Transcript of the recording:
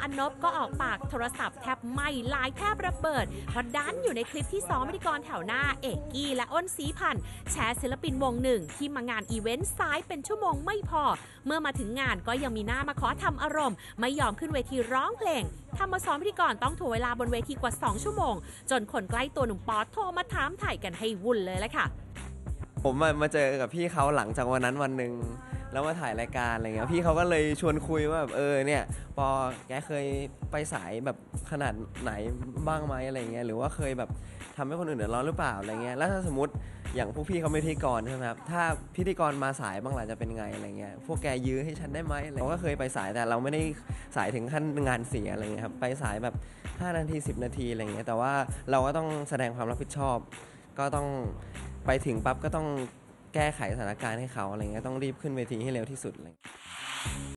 นพก็ออกปากโทรศัพท์แทบไหม้ลายแทบระเบิดเพราะดันอยู่ในคลิปที่ซ้อมพิธีกรแถวหน้าเอกกี้และอ้นศรีพันธ์แชร์ศิลปินวงหนึ่งที่มางานอีเวนต์สายเป็นชั่วโมงไม่พอเมื่อมาถึงงานก็ยังมีหน้ามาขอทำอารมณ์ไม่ยอมขึ้นเวทีร้องเพลงทำมาซ้อมพิธีกรต้องถ่วงเวลาบนเวทีกว่า2ชั่วโมงจนคนใกล้ตัวหนุ่มป๊อตโทรมาถามถ่ายกันให้วุ่นเลยแหละค่ะผมมาเจอกับพี่เขาหลังจากวันนั้นวันหนึ่งแล้วมาถ่ายรายการอะไรเงี้ยพี่เขาก็เลยชวนคุยว่าแบบเนี่ยปอแกเคยไปสายแบบขนาดไหนบ้างไหมอะไรเงี้ยหรือว่าเคยแบบทำให้คนอื่นเดือดร้อนหรือเปล่าอะไรเงี้ยแล้วถ้าสมมติอย่างพวกพี่เขาเป็นพิธีกรใช่ไหมครับถ้าพิธีกรมาสายบ้างล่ะจะเป็นไงอะไรเงี้ยพวกแกยื้อให้ฉันได้ไหมเราก็เคยไปสายแต่เราไม่ได้สายถึงขั้นงานเสียอะไรเงี้ยครับไปสายแบบ5 นาที10 นาทีอะไรเงี้ยแต่ว่าเราก็ต้องแสดงความรับผิดชอบก็ต้องไปถึงปั๊บก็ต้องแก้ไขสถานการณ์ให้เขาอะไรเงี้ยต้องรีบขึ้นเวทีให้เร็วที่สุดเลย